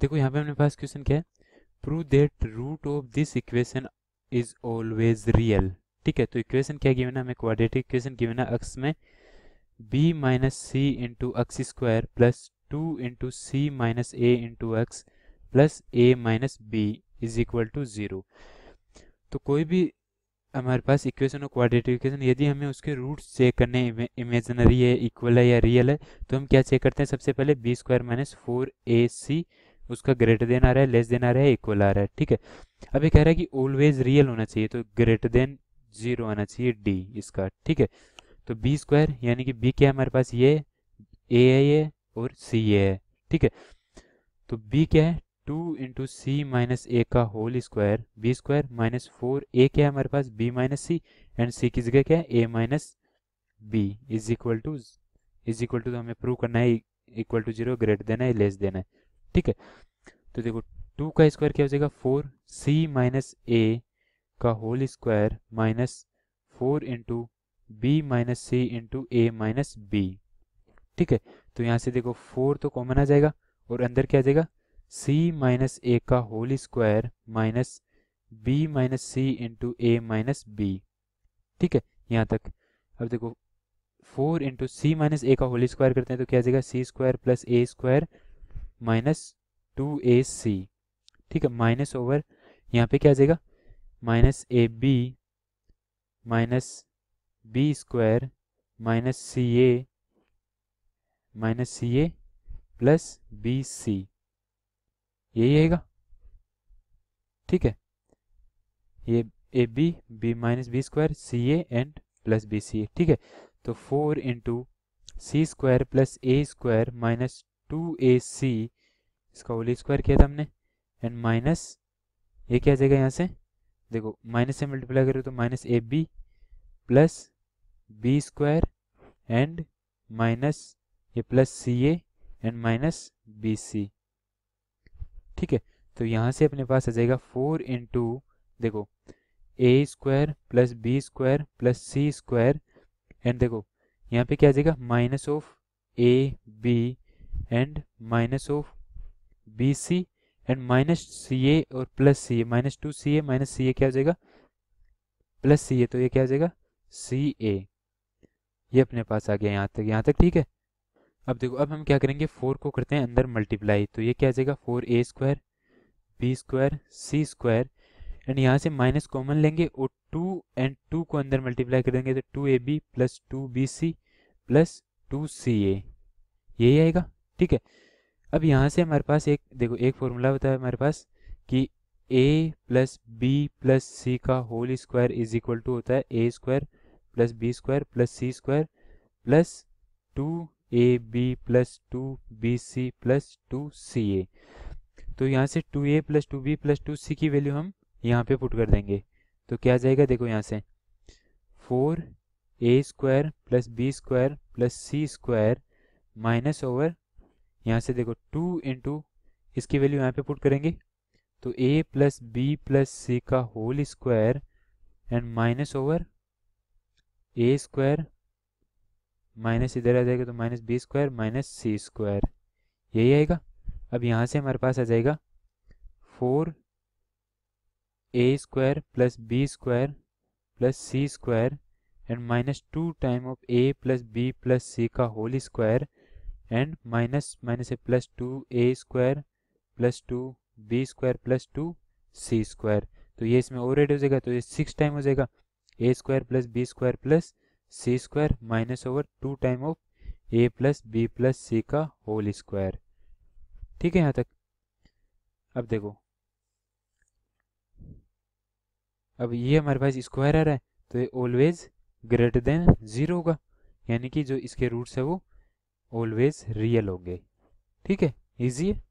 देखो यहाँ पे अपने पास क्वेश्चन क्या है, prove that root of this equation is always real. ठीक है, तो इक्वेशन क्या गिवन है हमें, क्वाड्रेटिक इक्वेशन गिवन है अक्स में b minus C into X square plus 2 into C minus A into X plus A minus B is equal to 0। तो कोई भी हमारे पास इक्वेशन और क्वाड्रेटिक इक्वेशन, यदि हमें उसके रूट्स चेक करने इमेजिनरी है, इक्वल है या रियल है, तो हम क्या चेक करते हैं, सबसे पहले बी स्क्वायर माइनस 4ac उसका ग्रेटर देन आ रहा है, लेस देन आ रहा है, इक्वल आ रहा है। ठीक है, अब ये कह रहा है कि ऑलवेज रियल होना चाहिए, तो ग्रेटर देन 0 आना चाहिए डी इसका। ठीक है, तो बी स्क्वायर यानी कि बी क्या है हमारे पास, ये ए है ये और सी ये है। ठीक है, तो बी क्या है, 2 इंटू सी माइनस ए का whole square, B square minus 4 A क्या है हमारे पास, B minus C, and C की जगह क्या है, A minus B is equal to तो हमें प्रूव करना है इक्वल टू 0, ग्रेटर देना है, लेस देना है। ठीक है, तो देखो 2 का स्क्वायर क्या हो जाएगा 4 सी माइनस ए का whole square minus 4 into B minus C into A minus B. ठीक है, तो यहाँ से देखो 4 तो कॉमन आ जाएगा और अंदर क्या आ जाएगा, c माइनस ए का whole square minus B minus C into A minus B. ठीक है, यहाँ तक। अब देखो 4 इंटू सी माइनस ए का होल स्क्वायर करते हैं तो क्या आ जाएगा, C square plus A square minus 2ac। ठीक है, माइनस ओवर यहाँ पे क्या आ जाएगा, minus A B minus B square minus C A plus B C, यही आएगा। ठीक है, ये A B minus B square C A and plus B C A. ठीक है, तो 4 into C square plus A square minus 2ac इसका whole square किया था हमने, एंड माइनस ये क्या आ जाएगा यहाँ से, देखो माइनस से मल्टीप्लाई करो तो minus A B plus B square and minus ये plus C A and minus B C. ठीक है, तो यहाँ से अपने पास आ जाएगा 4 इंटू देखो A square plus B square plus C square, and देखो यहाँ पे क्या आ जाएगा, minus of A B and minus of B C and minus C A और plus C A, minus 2ca minus C A क्या हो जाएगा, प्लस सी ए, तो ये क्या हो जाएगा सी ए। ये अपने पास आ गया यहाँ तक। ठीक है, अब देखो अब हम क्या करेंगे, 4 को करते हैं अंदर मल्टीप्लाई, तो ये क्या आ जाएगा 4a square B square C square, and यहाँ से माइनस कॉमन लेंगे और 2 एंड 2 को अंदर मल्टीप्लाई कर देंगे तो 2ab plus 2bc plus 2ca, यही आएगा। ठीक है, अब यहाँ से हमारे पास एक देखो एक फॉर्मूला होता है हमारे पास कि a plus B plus C का whole square is equal to होता है a square plus B square plus C square plus 2ab plus 2bc plus 2ca। तो यहाँ से 2a plus 2b plus 2c की वैल्यू हम यहाँ पे पुट कर देंगे, तो क्या आ जाएगा, देखो यहाँ से 4a square plus B square plus C square minus over यहाँ से देखो 2 इंटू इसकी वैल्यू यहाँ पे पुट करेंगे तो a plus B plus C का whole square and minus over a square minus इधर आ जाएगा तो minus B square minus C square, यही आएगा। अब यहाँ से हमारे पास आ जाएगा 4a square plus B square plus C square and minus 2 time of a plus B plus C का whole square and minus minus से plus 2a square plus 2b square plus 2c square, तो ये इसमें और add हो जाएगा तो ये 6 टाइम हो जाएगा a square plus B square plus C square minus over 2 time of a plus B plus C का होल स्क्वायर। ठीक है यहाँ तक। अब देखो अब ये हमारे पास स्क्वायर आ रहा है तो ये ऑलवेज ग्रेटर देन 0 होगा, यानी कि जो इसके रूट्स है वो ऑलवेज रियल होंगे। ठीक है, इजी है।